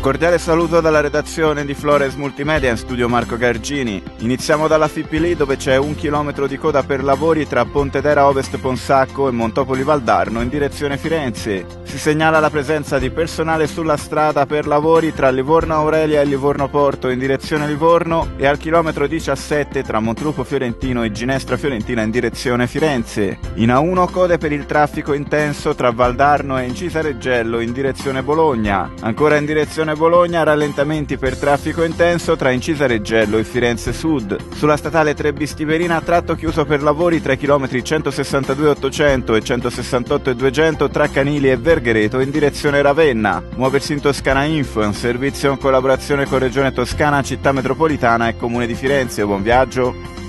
cordiale saluto dalla redazione di Flores Multimedia, in studio Marco Gargini. Iniziamo dalla Fipili, dove c'è 1 chilometro di coda per lavori tra Pontedera Ovest Ponsacco e Montopoli Valdarno in direzione Firenze. Si segnala la presenza di personale sulla strada per lavori tra Livorno Aurelia e Livorno Porto in direzione Livorno e al chilometro 17 tra Montrupo Fiorentino e Ginestra Fiorentina in direzione Firenze. In A1 code per il traffico intenso tra Valdarno e Incisa Reggello in direzione Bologna. Ancora in direzione Bologna, rallentamenti per traffico intenso tra Incisa Reggello e Firenze Sud. Sulla statale 3 Bistiberina, tratto chiuso per lavori tra i chilometri 162,800 e 168,200 tra Canili e Verghereto in direzione Ravenna. Muoversi in Toscana Info è un servizio in collaborazione con Regione Toscana, Città Metropolitana e Comune di Firenze. Buon viaggio!